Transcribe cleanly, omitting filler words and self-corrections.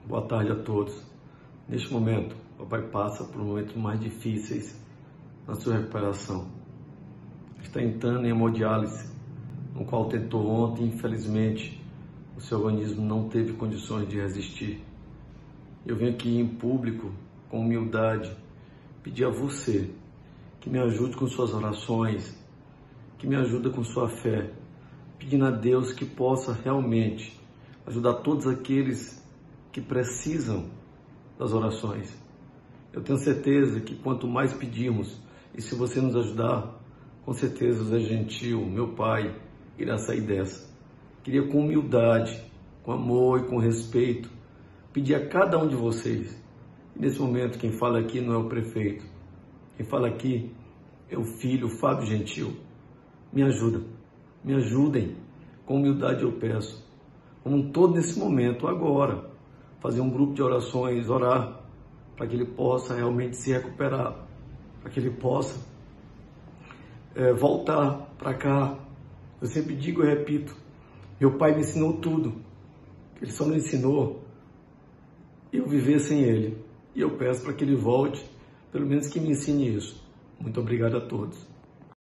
Boa tarde a todos. Neste momento, o papai passa por momentos mais difíceis na sua recuperação. Está entrando em hemodiálise, no qual tentou ontem, infelizmente, o seu organismo não teve condições de resistir. Eu venho aqui em público, com humildade, pedir a você que me ajude com suas orações, que me ajude com sua fé, pedindo a Deus que possa realmente ajudar todos aqueles que precisam das orações. Eu tenho certeza que quanto mais pedimos, e se você nos ajudar, com certeza o Zé Gentil, meu pai, irá sair dessa. Queria com humildade, com amor e com respeito, pedir a cada um de vocês, e nesse momento quem fala aqui não é o prefeito, quem fala aqui é o filho, o Fábio Gentil. Me ajudem, com humildade eu peço. Vamos todo nesse momento, agora, fazer um grupo de orações, orar, para que ele possa realmente se recuperar, para que ele possa voltar para cá. Eu sempre digo e repito, meu pai me ensinou tudo, ele só não ensinou eu viver sem ele. E eu peço para que ele volte, pelo menos que me ensine isso. Muito obrigado a todos.